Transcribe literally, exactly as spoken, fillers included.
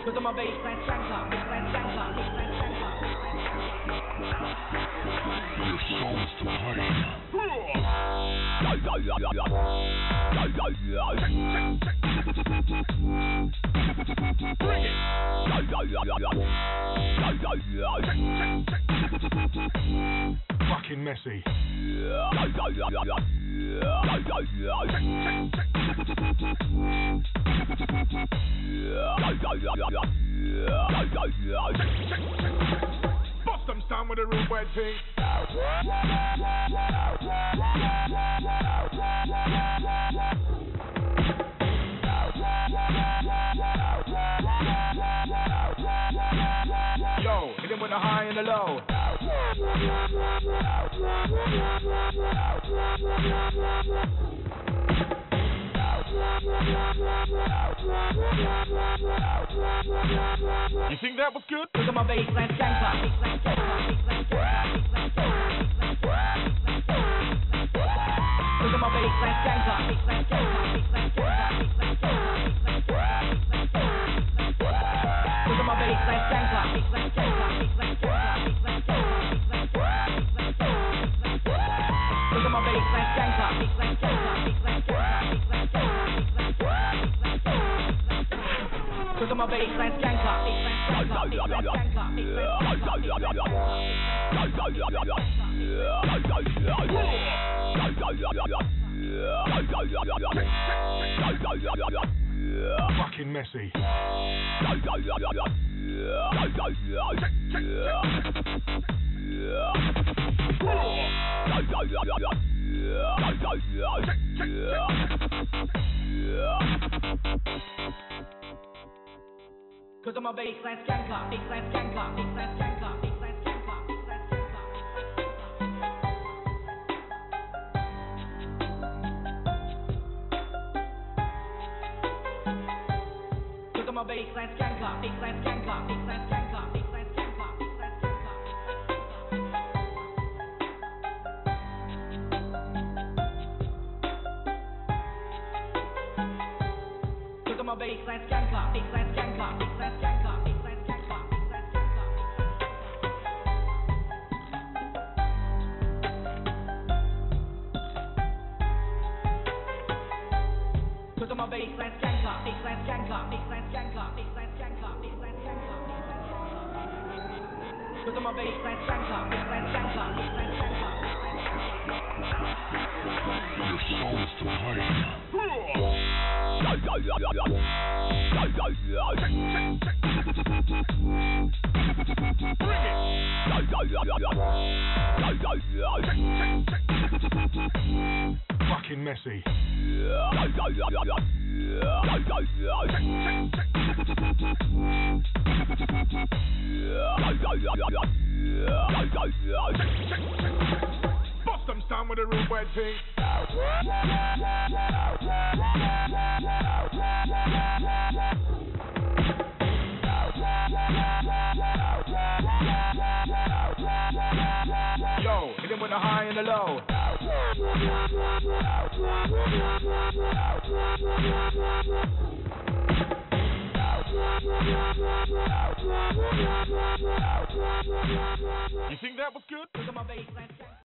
Cause I'm a baseline skanker, baseline skanker, baseline skanker. Your soul's to blame. Bring it. Fucking messy. Bust them sound with a real wet thing. Yo, hit him with the high and the low. You think that was good? Cause I'm a baseline skanker, baseline skanker, baseline skanker, baseline skanker. Cause I'm a baseline skanker, baseline skanker, baseline skanker, baseline skanker. Cause I'm a baseline skanker, baseline skanker, baseline skanker, baseline skanker. Cause I'm a baseline skanker, baseline skanker, baseline skanker, baseline skanker. Cause I'm a baseline skanker, baseline skanker, baseline skanker, baseline skanker. Fucking messy. Cause I'm a baseline skanker, baseline skanker, baseline skanker, baseline skanker, baseline skanker. Cause I'm a baseline skanker, baseline skanker, baseline skanker, baseline skanker, baseline skanker. Cause I'm a baseline skanker, baseline skanker, baseline skanker, baseline skanker, baseline skanker. Cause I'm a baseline skanker, baseline skanker, baseline skanker, baseline skanker, baseline skanker. Cause I'm a baseline skanker, baseline skanker, baseline skanker. Your soul's to blame. Bring it. Fucking messy. Bust them sound with a real wet thing. Yo, hit him with the high and the low. You think that was good?